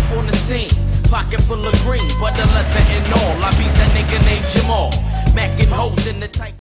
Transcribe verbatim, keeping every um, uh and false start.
on the scene. Pocket full of green, but the leather and all. I beat that nigga named Jamal. Mackin' hoes in the tight.